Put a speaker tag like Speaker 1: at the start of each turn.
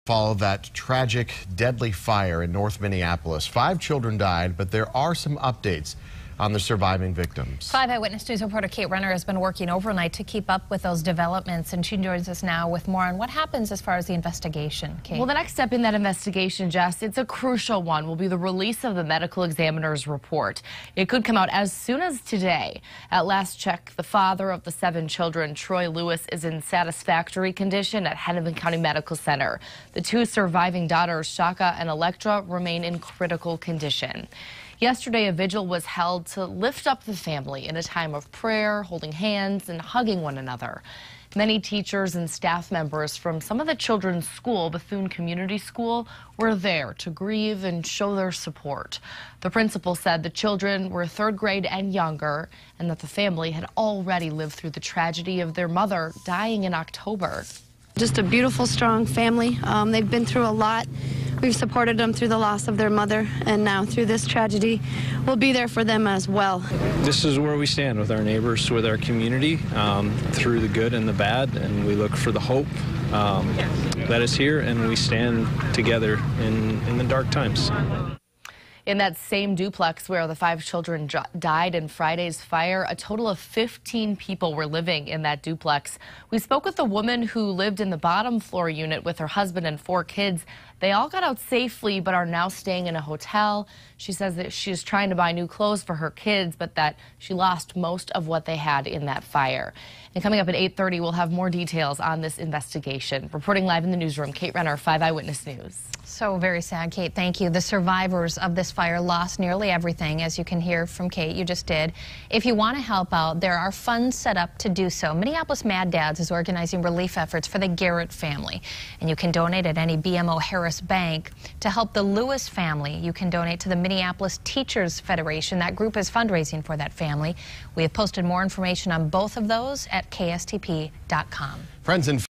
Speaker 1: follow that tragic, deadly fire in North Minneapolis. 5 children died, but there are some updates on the surviving victims.
Speaker 2: 5 Eyewitness News reporter Kate Renner has been working overnight to keep up with those developments, and she joins us now with more on what happens as far as the investigation. Kate.
Speaker 3: Well, the next step in that investigation, Jess, it's a crucial one, will be the release of the medical examiner's report. It could come out as soon as today. At last check, the father of the 7 children, Troy Lewis, is in satisfactory condition at Hennepin County Medical Center. The 2 surviving daughters, Shaka and Electra, remain in critical condition. Yesterday, a vigil was held to lift up the family in a time of prayer, holding hands and hugging one another. Many teachers and staff members from some of the children's school, Bethune Community School, were there to grieve and show their support. The principal said the children were 3rd grade and younger, and that the family had already lived through the tragedy of their mother dying in October.
Speaker 4: Just a beautiful, strong family. They've been through a lot. We've supported them through the loss of their mother, and now through this tragedy, we'll be there for them as well.
Speaker 5: This is where we stand with our neighbors, with our community, through the good and the bad, and we look for the hope that is here, and we stand together in the dark times.
Speaker 3: In that same duplex where the 5 children died in Friday's fire, a total of 15 people were living in that duplex. We spoke with the woman who lived in the bottom floor unit with her husband and 4 kids. They all got out safely but are now staying in a hotel. She says that she's trying to buy new clothes for her kids, but that she lost most of what they had in that fire. And coming up at 8:30, we'll have more details on this investigation. Reporting live in the newsroom, Kate Renner, 5 Eyewitness News.
Speaker 2: So very sad, Kate. Thank you. The survivors of this fire lost nearly everything, as you can hear from Kate. You just did. If you want to help out, there are funds set up to do so. Minneapolis Mad Dads is organizing relief efforts for the Garrett family, and you can donate at any BMO Harris Bank. To help the Lewis family, you can donate to the Minneapolis Teachers Federation. That group is fundraising for that family. We have posted more information on both of those at kstp.com.
Speaker 1: Friends and